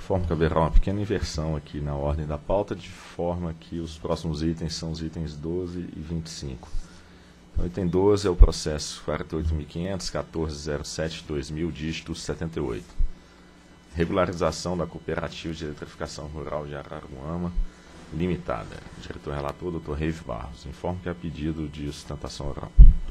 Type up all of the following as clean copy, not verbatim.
Informo que haverá uma pequena inversão aqui na ordem da pauta, de forma que os próximos itens são os itens 12 e 25. Então, item 12 é o processo 48.500.1407/2000, dígito 78. Regularização da Cooperativa de Eletrificação Rural de Araruama, Limitada. Diretor-relator, Dr. Reive Barros. Informo que há pedido de sustentação oral.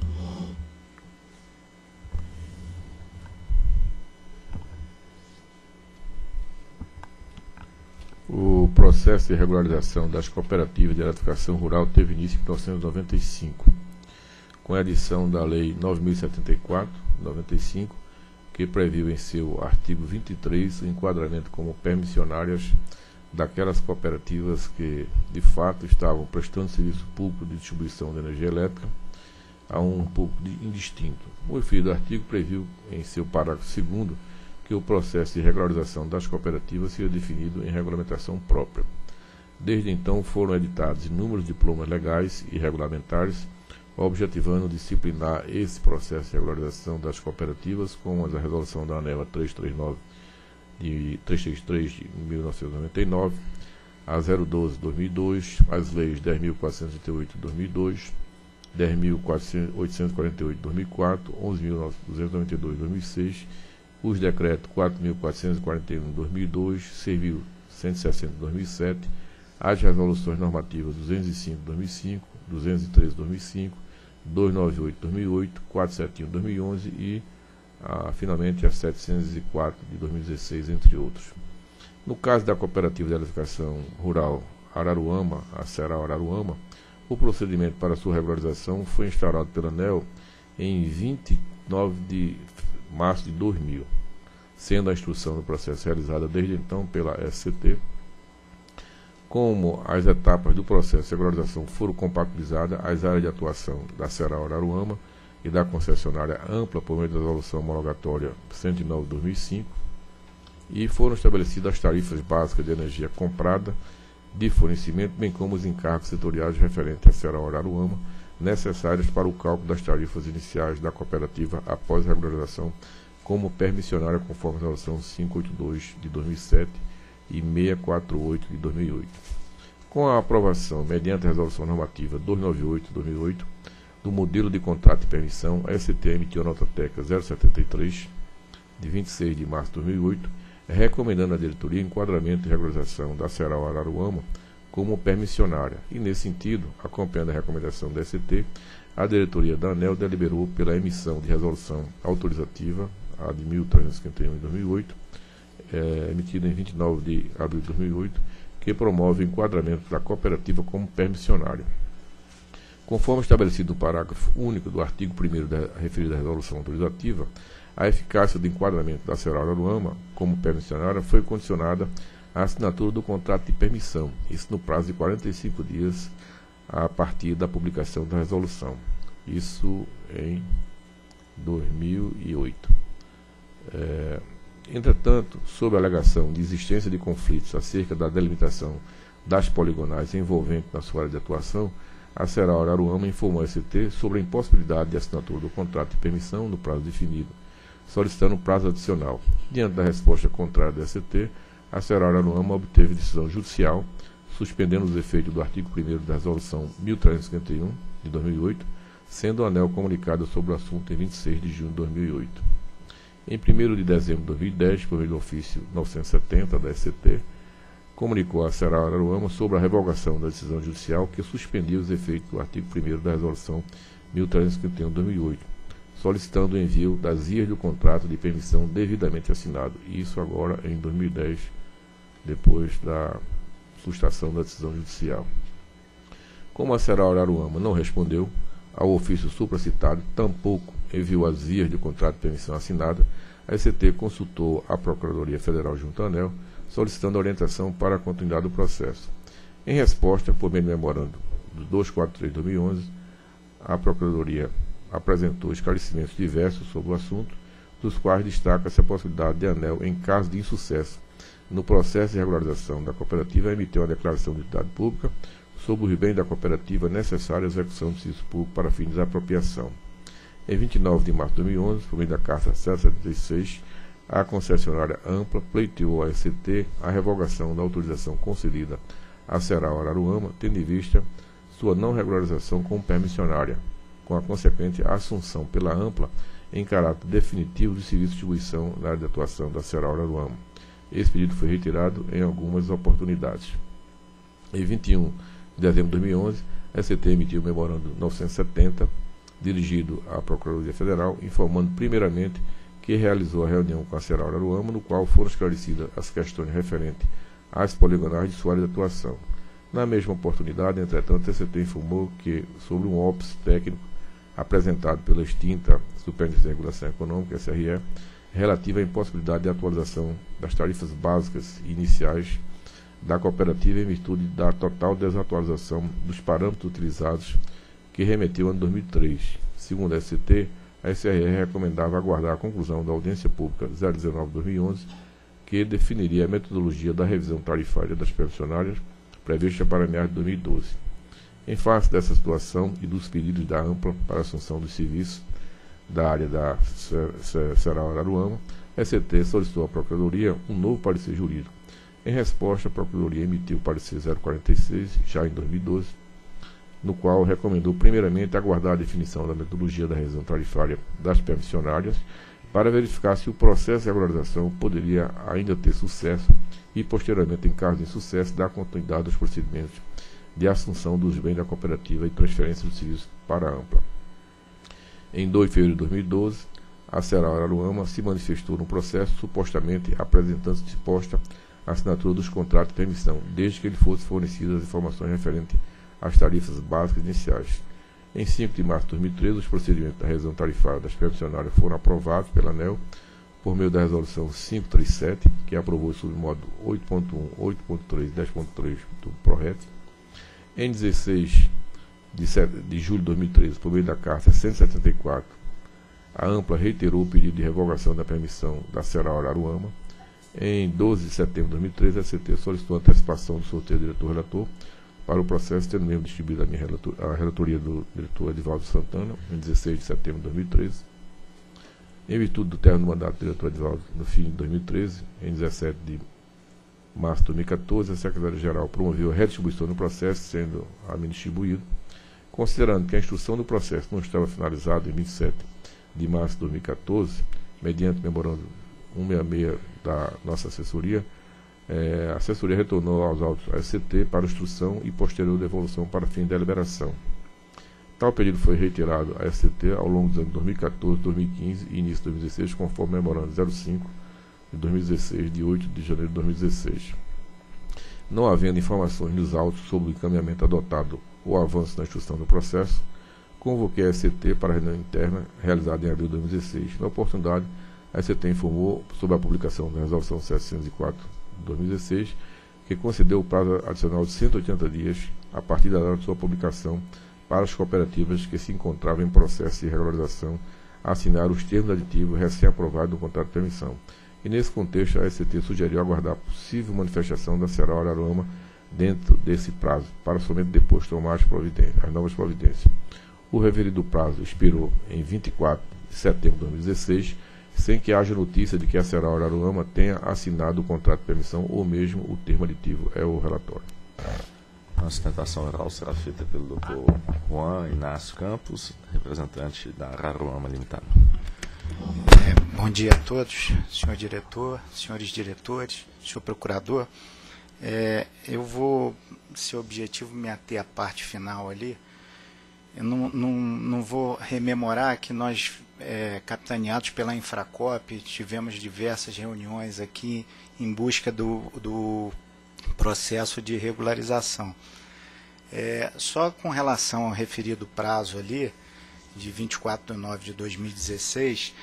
O processo de regularização das cooperativas de eletrificação rural teve início em 1995, com a edição da Lei 9.074/95, que previu em seu artigo 23 o enquadramento como permissionárias daquelas cooperativas que, de fato, estavam prestando serviço público de distribuição de energia elétrica a um público indistinto. O referido artigo previu, em seu parágrafo 2º, que o processo de regularização das cooperativas seria definido em regulamentação própria. Desde então foram editados inúmeros diplomas legais e regulamentares, objetivando disciplinar esse processo de regularização das cooperativas, como a resolução da ANEEL 333 de 1999, a 012 de 2002, as leis 10.438 de 2002, 10.848 de 2004, 11.292 de 2006, os decretos 4.441 de 2002, 6.160 de 2007, as resoluções normativas 205 de 2005, 213 de 2005, 298 de 2008, 471 de 2011 e, finalmente, a 704 de 2016, entre outros. No caso da Cooperativa de Eletrificação Rural Araruama, a Ceral Araruama, o procedimento para sua regularização foi instaurado pela ANEEL em 29 de março de 2000, sendo a instrução do processo realizada desde então pela SCT. Como as etapas do processo de regularização foram compatibilizadas, as áreas de atuação da Ceral Araruama e da concessionária Ampla, por meio da resolução homologatória 109 de 2005, e foram estabelecidas as tarifas básicas de energia comprada de fornecimento, bem como os encargos setoriais referentes à Ceral Araruama, necessários para o cálculo das tarifas iniciais da cooperativa após a regularização como permissionária, conforme a resolução 582 de 2007 e 648 de 2008. Com a aprovação, mediante a resolução normativa 298 de 2008, do modelo de contrato de permissão, a SCT emitiu a nota técnica 073, de 26 de março de 2008, recomendando à diretoria enquadramento e regularização da Ceral Araruama como permissionária, e, nesse sentido, acompanhando a recomendação da SCT, a diretoria da ANEEL deliberou pela emissão de resolução autorizativa, a de 1351 de 2008, emitida em 29 de abril de 2008, que promove o enquadramento da cooperativa como permissionária. Conforme estabelecido no parágrafo único do artigo 1º da referida resolução autorizativa, a eficácia do enquadramento da Ceral Araruama como permissionária foi condicionada à assinatura do contrato de permissão, isso no prazo de 45 dias a partir da publicação da resolução, isso em 2008. Entretanto, sob a alegação de existência de conflitos acerca da delimitação das poligonais envolventes na sua área de atuação, a Ceral Araruama informou a SCT sobre a impossibilidade de assinatura do contrato de permissão no prazo definido, solicitando prazo adicional. Diante da resposta contrária da SCT, a Ceral Araruama obteve decisão judicial, suspendendo os efeitos do artigo 1º da resolução 1351 de 2008, sendo a ANEEL comunicada sobre o assunto em 26 de junho de 2008. Em 1º de dezembro de 2010, por meio do ofício 970 da SCT, comunicou a Ceral Araruama sobre a revogação da decisão judicial que suspendia os efeitos do artigo 1º da resolução 1351 de 2008, solicitando o envio das vias do contrato de permissão devidamente assinado, e isso agora em 2010, depois da sustação da decisão judicial. Como a Ceral Araruama não respondeu ao ofício supracitado, tampouco enviou as vias do contrato de permissão assinada, a SCT consultou a Procuradoria Federal junto à ANEEL, solicitando orientação para a continuidade do processo. Em resposta, por meio do memorando 243 de 2011, a Procuradoria apresentou esclarecimentos diversos sobre o assunto, dos quais destaca-se a possibilidade de a ANEEL, em caso de insucesso no processo de regularização da cooperativa, emitir uma declaração de utilidade pública sobre os bens da cooperativa necessária à execução do serviço público para fins de apropriação. Em 29 de março de 2011, por meio da Carta 776, a concessionária Ampla pleiteou à ECT a revogação da autorização concedida à Ceral Araruama, tendo em vista sua não regularização como permissionária, com a consequente assunção pela Ampla em caráter definitivo de serviço de distribuição na área de atuação da Ceral Araruama. Esse pedido foi retirado em algumas oportunidades. Em 21 de dezembro de 2011, a ECT emitiu o memorando 970, dirigido à Procuradoria Federal, informando primeiramente que realizou a reunião com a Ceral Araruama, no qual foram esclarecidas as questões referentes às poligonais de sua área de atuação. Na mesma oportunidade, entretanto, a ECT informou que, sobre um óbice técnico apresentado pela extinta Superintendência de Regulação Econômica, SRE, relativa à impossibilidade de atualização das tarifas básicas e iniciais da cooperativa em virtude da total desatualização dos parâmetros utilizados, que remeteu ao ano 2003. Segundo a SCT, a SRE recomendava aguardar a conclusão da audiência pública 019/2011, que definiria a metodologia da revisão tarifária das permissionárias prevista para meados de 2012. Em face dessa situação e dos pedidos da Ampla para a assunção dos serviços da área da Ceral Araruama, a ECT solicitou à Procuradoria um novo parecer jurídico. Em resposta, a Procuradoria emitiu o parecer 046, já em 2012, no qual recomendou primeiramente aguardar a definição da metodologia da revisão tarifária das permissionárias para verificar se o processo de regularização poderia ainda ter sucesso e, posteriormente, em caso de insucesso, dar continuidade aos procedimentos de assunção dos bens da cooperativa e transferência dos serviços para a Ampla. Em 2 de fevereiro de 2012, a Ceral Araruama se manifestou no processo, supostamente apresentando disposta a assinatura dos contratos de permissão, desde que lhe fossem fornecidas as informações referentes às tarifas básicas iniciais. Em 5 de março de 2013, os procedimentos da revisão tarifária das permissionárias foram aprovados pela ANEEL por meio da resolução 537, que aprovou sob o modo 8.1, 8.3 e 10.3 do PRORET. Em 16 de julho de 2013, por meio da carta 174, a Ampla reiterou o pedido de revogação da permissão da Ceral Araruama. Em 12 de setembro de 2013, a CT solicitou a antecipação do sorteio do diretor-relator para o processo, tendo mesmo distribuído a relatoria do diretor Edivaldo Santana, em 16 de setembro de 2013. Em virtude do término do mandato do diretor Edivaldo no fim de 2013, em 17 de março de 2014, a Secretaria-Geral promoveu a redistribuição do processo, sendo a mim distribuído, considerando que a instrução do processo não estava finalizada em 27 de março de 2014, mediante o memorando 166 da nossa assessoria, a assessoria retornou aos autos à SCT para instrução e posterior devolução para fim de deliberação. Tal pedido foi reiterado à SCT ao longo dos anos 2014, 2015 e início de 2016, conforme o memorando 05 de 2016, de 8 de janeiro de 2016. Não havendo informações nos autos sobre o encaminhamento adotado ou avanço na instrução do processo, convoquei a SCT para a reunião interna realizada em abril de 2016. Na oportunidade, a SCT informou sobre a publicação da Resolução 704 de 2016, que concedeu o prazo adicional de 180 dias a partir da data de sua publicação para as cooperativas que se encontravam em processo de regularização a assinar os termos aditivos recém-aprovados do contrato de permissão. E nesse contexto, a SCT sugeriu aguardar a possível manifestação da Ceral Araruama dentro desse prazo, para somente depois tomar as novas providências. O referido prazo expirou em 24 de setembro de 2016, sem que haja notícia de que a Ceral Araruama tenha assinado o contrato de permissão ou mesmo o termo aditivo. É o relatório. A sustentação oral será feita pelo Dr. Juan Inácio Campos, representante da Araruama Limitada. Bom dia a todos, senhor diretor, senhores diretores, senhor procurador. Eu vou, se o objetivo, me ater à parte final ali. Eu não vou rememorar que nós, capitaneados pela Infracop, tivemos diversas reuniões aqui em busca do processo de regularização. Só com relação ao referido prazo ali, de 24 de nove de 2016,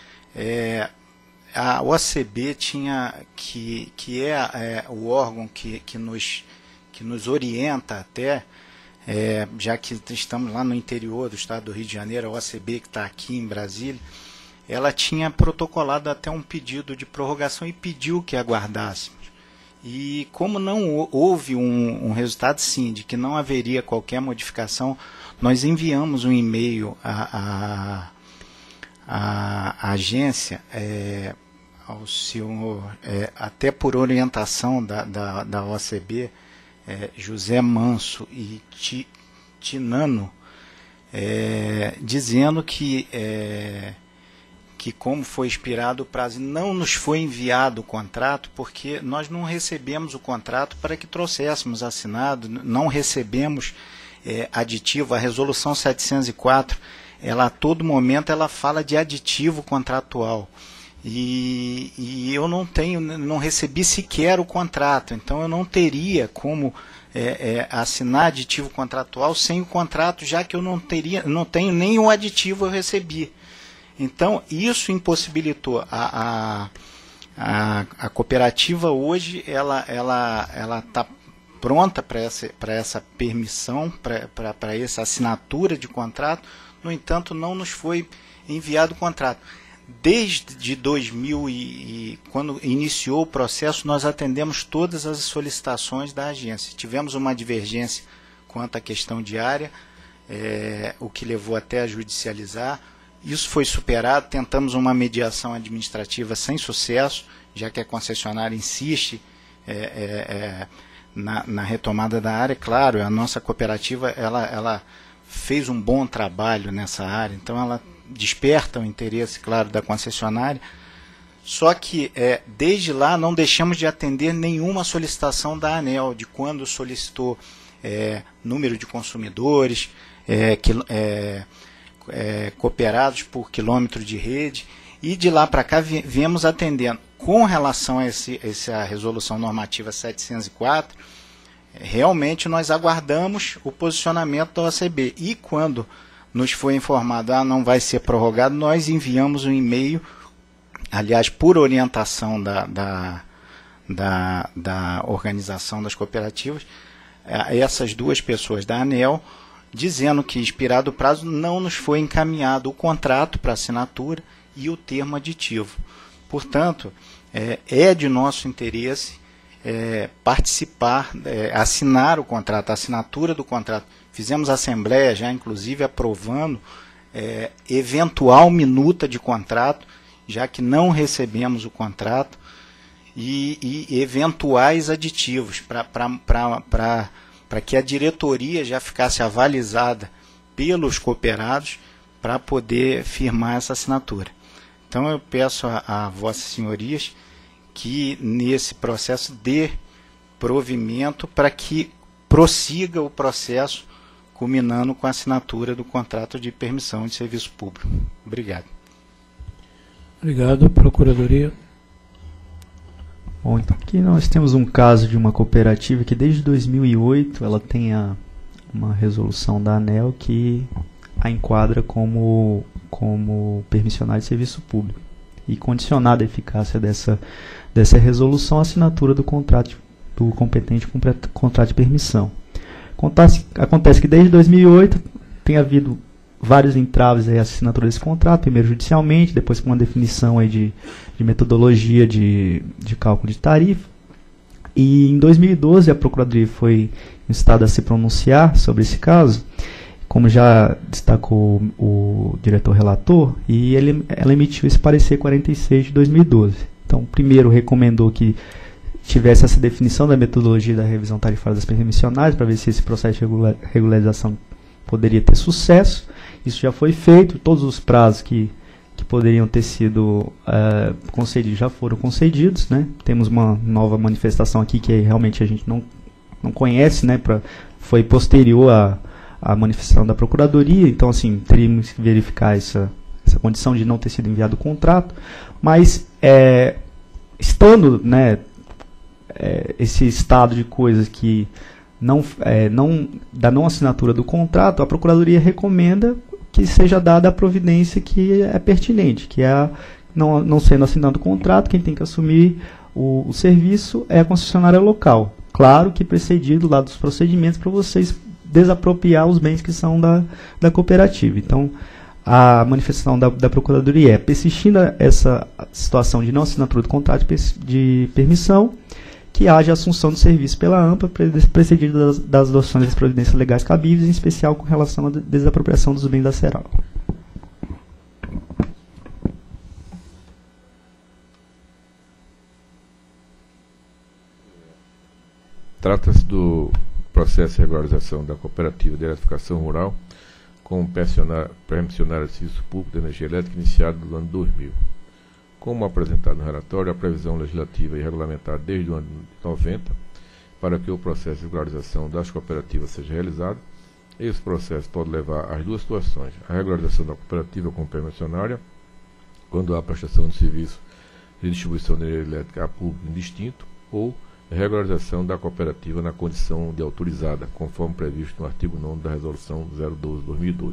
a OCB tinha, que é o órgão que nos orienta até, já que estamos lá no interior do estado do Rio de Janeiro, a OCB que está aqui em Brasília, ela tinha protocolado até um pedido de prorrogação e pediu que aguardássemos. E como não houve um resultado, sim, de que não haveria qualquer modificação, nós enviamos um e-mail à agência, ao senhor, até por orientação da OCB, José Manso e Tinano, dizendo que como foi expirado o prazo, não nos foi enviado o contrato, porque nós não recebemos o contrato para que trouxéssemos assinado, não recebemos aditivo. A resolução 704, ela a todo momento ela fala de aditivo contratual. E eu não recebi sequer o contrato, então eu não teria como assinar aditivo contratual sem o contrato, já que eu não tenho nenhum aditivo eu recebi. Então, isso impossibilitou. A cooperativa hoje ela está pronta para essa permissão, para essa assinatura de contrato. No entanto, não nos foi enviado o contrato. Desde 2000 quando iniciou o processo, nós atendemos todas as solicitações da agência. Tivemos uma divergência quanto à questão diária, o que levou até a judicializar. Isso foi superado, tentamos uma mediação administrativa sem sucesso, já que a concessionária insiste na retomada da área. Claro, a nossa cooperativa ela fez um bom trabalho nessa área, então ela desperta o interesse, claro, da concessionária. Só que, desde lá, não deixamos de atender nenhuma solicitação da ANEEL, de quando solicitou número de consumidores, cooperados por quilômetro de rede, e de lá para cá viemos atendendo. Com relação a essa resolução normativa 704, realmente nós aguardamos o posicionamento da OCB, e quando nos foi informado, não vai ser prorrogado, nós enviamos um e-mail, aliás, por orientação da organização das cooperativas, a essas duas pessoas da ANEEL, dizendo que, expirado o prazo, não nos foi encaminhado o contrato para assinatura e o termo aditivo. Portanto, é de nosso interesse participar, assinar o contrato, a assinatura do contrato. Fizemos assembleia já, inclusive, aprovando eventual minuta de contrato, já que não recebemos o contrato, e eventuais aditivos, para que a diretoria já ficasse avalizada pelos cooperados para poder firmar essa assinatura. Então eu peço a vossas senhorias que nesse processo dê provimento para que prossiga o processo, culminando com a assinatura do contrato de permissão de serviço público. Obrigado. Obrigado, Procuradoria. Bom, então aqui nós temos um caso de uma cooperativa que desde 2008 ela tem uma resolução da ANEEL que a enquadra como permissionário de serviço público. E condicionada a eficácia dessa resolução, a assinatura do contrato do competente com contrato de permissão. Acontece que desde 2008 tem havido vários entraves à assinatura desse contrato, primeiro judicialmente, depois com uma definição aí de metodologia de cálculo de tarifa. E em 2012 a Procuradoria foi instada a se pronunciar sobre esse caso, como já destacou o diretor relator, e ela emitiu esse parecer 46 de 2012. Então, primeiro recomendou que tivesse essa definição da metodologia da revisão tarifária das permissionárias, para ver se esse processo de regularização poderia ter sucesso. Isso já foi feito, todos os prazos que poderiam ter sido concedidos já foram concedidos, né? Temos uma nova manifestação aqui que realmente a gente não conhece, né? Foi posterior à manifestação da Procuradoria, então assim, teríamos que verificar essa condição de não ter sido enviado o contrato, mas estando, né, esse estado de coisas que da não assinatura do contrato, a Procuradoria recomenda que seja dada a providência que é pertinente, que é não sendo assinado o contrato, quem tem que assumir o serviço é a concessionária local. Claro que precedido lá dos procedimentos para vocês desapropriar os bens que são da cooperativa. Então, a manifestação da Procuradoria persistindo essa situação de não assinatura do contrato de permissão, que haja assunção do serviço pela AMPA, precedido das adoções das providências legais cabíveis, em especial com relação à desapropriação dos bens da Ceral. Trata-se do processo de regularização da cooperativa de eletrificação rural como permissionária de serviço público de energia elétrica iniciado no ano 2000. Como apresentado no relatório, a previsão legislativa e regulamentar desde o ano de 90 para que o processo de regularização das cooperativas seja realizado. Esse processo pode levar às duas situações: a regularização da cooperativa como permissionária, quando há prestação de serviço de distribuição de energia elétrica a público indistinto, ou regularização da cooperativa na condição de autorizada, conforme previsto no artigo 9º da Resolução 012/2002.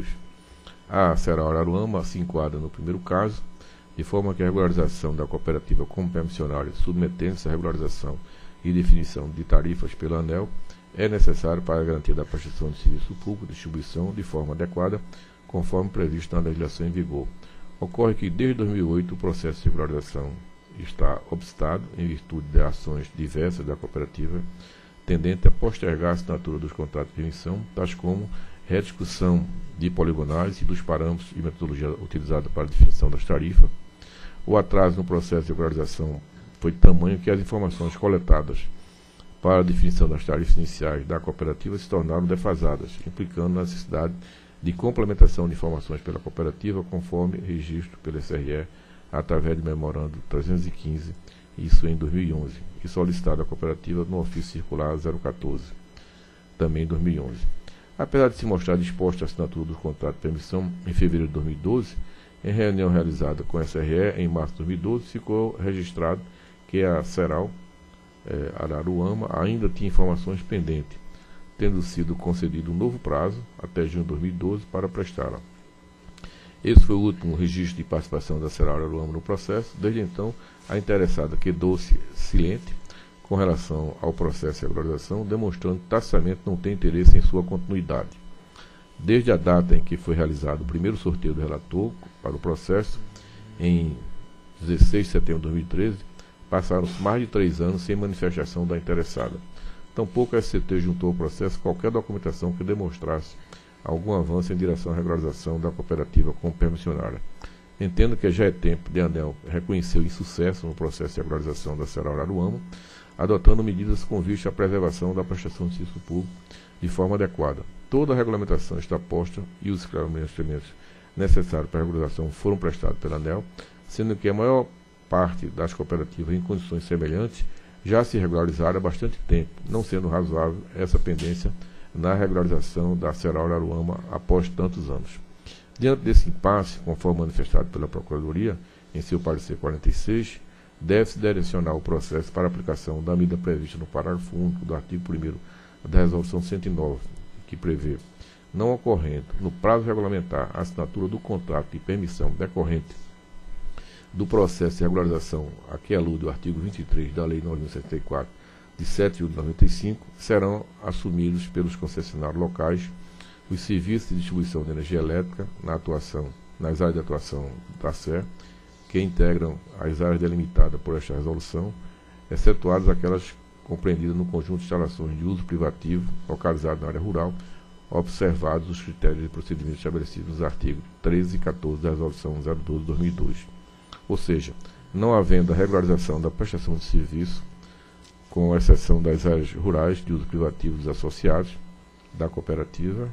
A Ceral Araruama se enquadra no primeiro caso, de forma que a regularização da cooperativa como permissionária, submetendo-se à regularização e definição de tarifas pela ANEEL, é necessário para a garantia da prestação de serviço público de distribuição de forma adequada, conforme previsto na legislação em vigor. Ocorre que, desde 2008, o processo de regularização está obstado em virtude de ações diversas da cooperativa, tendente a postergar a assinatura dos contratos de permissão, tais como rediscussão de poligonais e dos parâmetros e metodologia utilizada para a definição das tarifas. O atraso no processo de regularização foi tamanho que as informações coletadas para a definição das tarifas iniciais da cooperativa se tornaram defasadas, implicando a necessidade de complementação de informações pela cooperativa, conforme registro pelo SRE, através de memorando 315, isso em 2011, e solicitado à cooperativa no ofício circular 014, também em 2011. Apesar de se mostrar disposta a assinatura do contrato de permissão em fevereiro de 2012, em reunião realizada com a SRE em março de 2012, ficou registrado que a Ceral Araruama ainda tinha informações pendentes, tendo sido concedido um novo prazo, até junho de 2012, para prestá-la. Esse foi o último registro de participação da Ceral Araruama no processo. Desde então, a interessada quedou-se silente com relação ao processo de regularização, demonstrando que taxamente não tem interesse em sua continuidade. Desde a data em que foi realizado o primeiro sorteio do relator para o processo, em 16 de setembro de 2013, passaram-se mais de 3 anos sem manifestação da interessada. Tampouco a SCT juntou ao processo qualquer documentação que demonstrasse algum avanço em direção à regularização da cooperativa como permissionária. Entendo que já é tempo de a ANEEL reconhecer o insucesso no processo de regularização da Ceral Araruama, adotando medidas com vista à preservação da prestação de serviço público de forma adequada. Toda a regulamentação está posta e os esclarecimentos necessários para a regularização foram prestados pela ANEEL, sendo que a maior parte das cooperativas em condições semelhantes já se regularizaram há bastante tempo, não sendo razoável essa pendência na regularização da Ceral Araruama após tantos anos. Diante desse impasse, conforme manifestado pela Procuradoria, em seu parecer 46, deve-se direcionar o processo para aplicação da medida prevista no parágrafo único do artigo 1º da Resolução 109, que prevê, não ocorrendo no prazo regulamentar a assinatura do contrato de permissão decorrente do processo de regularização a que alude o artigo 23 da Lei 9.074, de 7 de julho de 95, serão assumidos pelos concessionários locais os serviços de distribuição de energia elétrica nas áreas de atuação da SE, que integram as áreas delimitadas por esta resolução, excetuadas aquelas compreendidas no conjunto de instalações de uso privativo localizado na área rural, observados os critérios de procedimento estabelecidos nos artigos 13 e 14 da Resolução 012/2002. Ou seja, não havendo a regularização da prestação de serviço, com exceção das áreas rurais de uso privativo dos associados da cooperativa,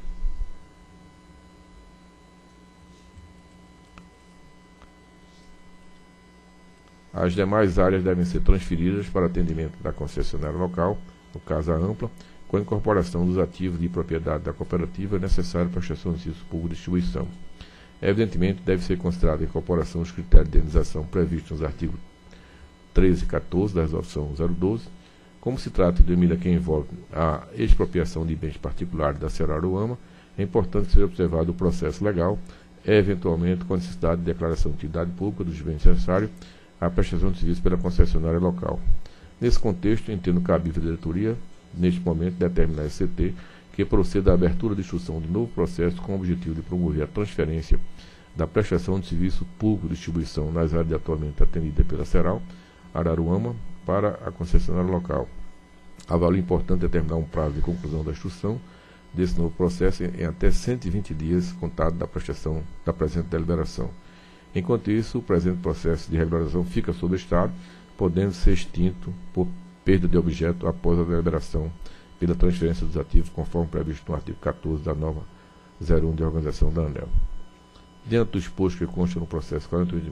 as demais áreas devem ser transferidas para atendimento da concessionária local, no caso a Ampla, com a incorporação dos ativos de propriedade da cooperativa necessários para a prestação de serviço público de distribuição. Evidentemente, deve ser considerada a incorporação dos critérios de indenização previstos nos artigos 13 e 14 da Resolução 012. Como se trata de uma medida que envolve a expropriação de bens particulares da Ceral Araruama, é importante que seja observado o processo legal, eventualmente com a necessidade de declaração de utilidade pública dos bens necessários à prestação de serviço pela concessionária local. Nesse contexto, entendo cabível a diretoria, neste momento, determinar a SCT que proceda à abertura de instrução de novo processo com o objetivo de promover a transferência da prestação de serviço público de distribuição nas áreas atualmente atendidas pela Ceral Araruama para a concessionária local. Avalio importante determinar um prazo de conclusão da instrução desse novo processo em até 120 dias contado da prestação da presente deliberação. Enquanto isso, o presente processo de regularização fica sob estado, podendo ser extinto por perda de objeto após a deliberação pela transferência dos ativos, conforme previsto no artigo 14 da norma 01 de organização da ANEEL. Dentro do exposto que consta no processo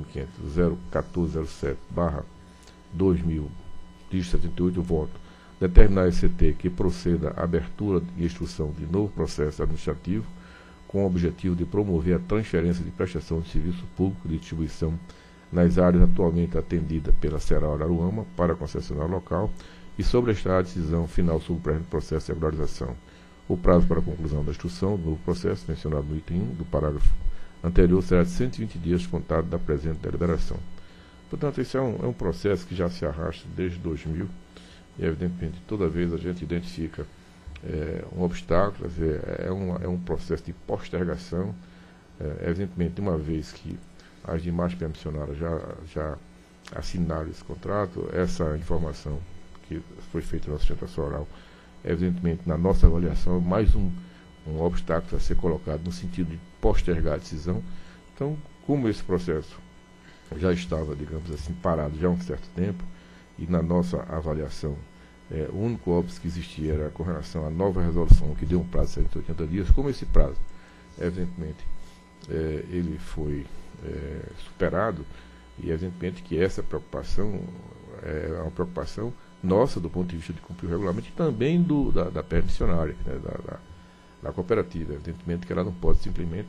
48.500.01407/2000-78, voto determinar a ECT que proceda à abertura e instrução de novo processo administrativo com o objetivo de promover a transferência de prestação de serviço público de distribuição nas áreas atualmente atendidas pela Ceral Araruama para a concessionária local e sobrestar a decisão final sobre o presente processo de regularização. O prazo para a conclusão da instrução do novo processo, mencionado no item 1 do parágrafo anterior, será de 120 dias contado da presente deliberação. Portanto, esse é um processo que já se arrasta desde 2000 e, evidentemente, toda vez a gente identifica um obstáculo, é um processo de postergação, evidentemente, uma vez que as demais permissionárias já assinaram esse contrato, essa informação que foi feita na sustentação oral, evidentemente, na nossa avaliação, é mais um obstáculo a ser colocado no sentido de postergar a decisão. Então, como esse processo já estava, digamos assim, parado já há um certo tempo, e na nossa avaliação, o único óbvio que existia era com relação à nova resolução, que deu um prazo de 180 dias, como esse prazo, evidentemente, ele foi superado, e evidentemente que essa preocupação é uma preocupação nossa do ponto de vista de cumprir o regulamento e também da permissionária, né, da cooperativa. Evidentemente que ela não pode simplesmente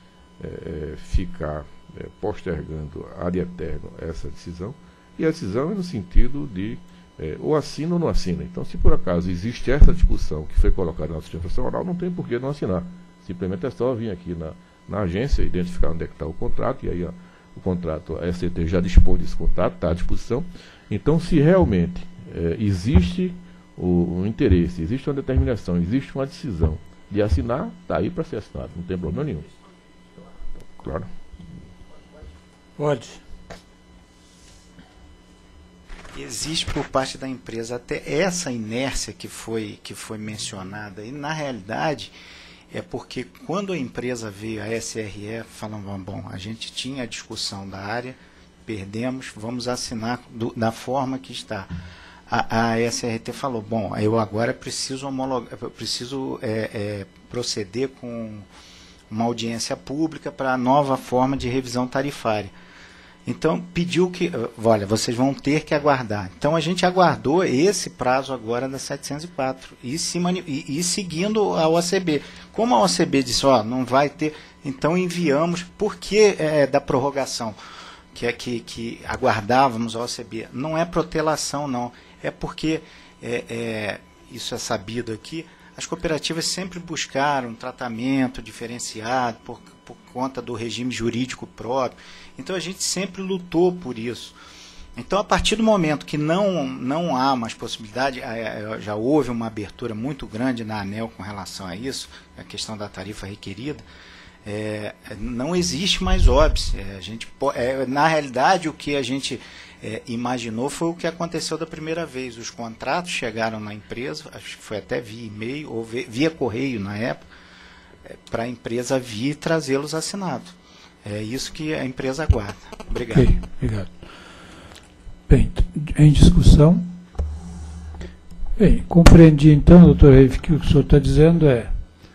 ficar postergando ad eterno essa decisão, e a decisão é no sentido de ou assina ou não assina. Então, se por acaso existe essa discussão que foi colocada na sustentação oral, não tem por que não assinar. Simplesmente é só vir aqui na agência, identificar onde é que está o contrato, e aí o contrato, a ECT já dispõe desse contrato, está à disposição. Então, se realmente existe um interesse, existe uma determinação, existe uma decisão de assinar, está aí para ser assinado, não tem problema nenhum. Claro. Pode. Existe por parte da empresa até essa inércia que foi mencionada, e na realidade é porque quando a empresa veio, a SRE, falando, bom, a gente tinha a discussão da área, perdemos, vamos assinar da forma que está. A SRT falou, bom, eu agora preciso proceder com uma audiência pública para a nova forma de revisão tarifária. Então, pediu que, olha, vocês vão ter que aguardar. Então, a gente aguardou esse prazo agora da 704 e seguindo a OCB. Como a OCB disse, não vai ter, então enviamos, por que da prorrogação? Que aguardávamos a OCB. Não é protelação, não. É porque, isso é sabido aqui, as cooperativas sempre buscaram um tratamento diferenciado por conta do regime jurídico próprio. Então, a gente sempre lutou por isso. Então, a partir do momento que não há mais possibilidade, já houve uma abertura muito grande na ANEEL com relação a isso, a questão da tarifa requerida, não existe mais óbice. Na realidade, o que a gente imaginou foi o que aconteceu da primeira vez. Os contratos chegaram na empresa, acho que foi até via e-mail, ou via correio na época, para a empresa vir e trazê-los assinados. É isso que a empresa aguarda. Obrigado. Okay, obrigado. Bem, em discussão. Bem, compreendi então, doutor Reif, que o que o senhor está dizendo é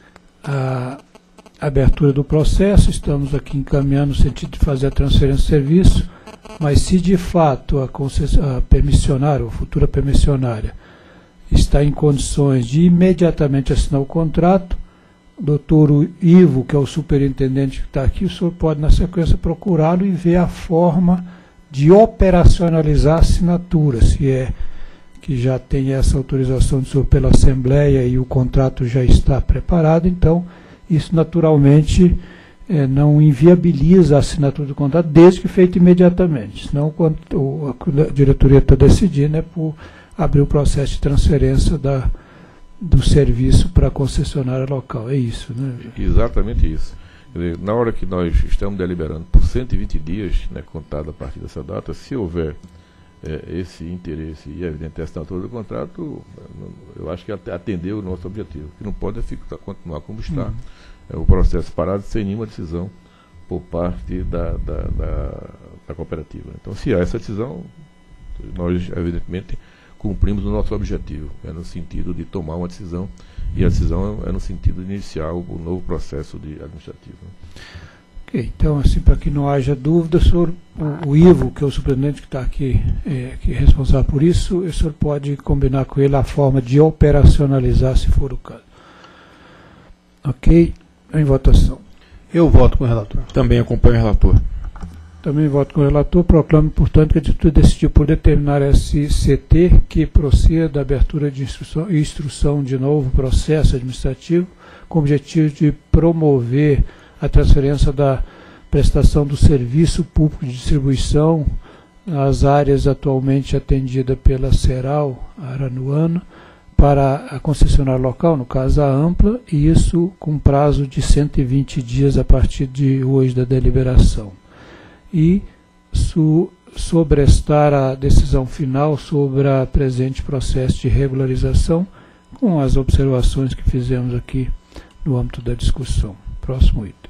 a abertura do processo, estamos aqui encaminhando no sentido de fazer a transferência de serviço, mas se de fato a permissionária, ou futura permissionária, está em condições de imediatamente assinar o contrato, o doutor Ivo, que é o superintendente que está aqui, o senhor pode, na sequência, procurá-lo e ver a forma de operacionalizar a assinatura, se é que já tem essa autorização do senhor pela Assembleia e o contrato já está preparado. Então, isso naturalmente não inviabiliza a assinatura do contrato, desde que feito imediatamente. Senão, quando a diretoria está decidindo, é por abrir o processo de transferência do serviço para a concessionária local. É isso, né? Exatamente isso. Na hora que nós estamos deliberando por 120 dias, né, contado a partir dessa data, se houver esse interesse e evidente a assinatura do contrato, eu acho que atendeu o nosso objetivo. O que não pode é continuar como está. O processo parado sem nenhuma decisão por parte da cooperativa. Então, se há essa decisão, nós, evidentemente, cumprimos o nosso objetivo, é no sentido de tomar uma decisão, e a decisão é no sentido de iniciar o novo processo administrativo. Ok, então, assim, para que não haja dúvida, o Ivo, que é o superintendente que está aqui, que é responsável por isso, o senhor pode combinar com ele a forma de operacionalizar, se for o caso. Ok, em votação. Eu voto com o relator. Também acompanho o relator. Também voto com o relator. Proclamo, portanto, que a diretoria decidiu por determinar a SCT que proceda da abertura de instrução de novo processo administrativo com o objetivo de promover a transferência da prestação do serviço público de distribuição nas áreas atualmente atendidas pela Ceral Araruama para a concessionária local, no caso a Ampla, e isso com prazo de 120 dias a partir de hoje da deliberação. E sobrestar a decisão final sobre a presente processo de regularização, com as observações que fizemos aqui no âmbito da discussão. Próximo item.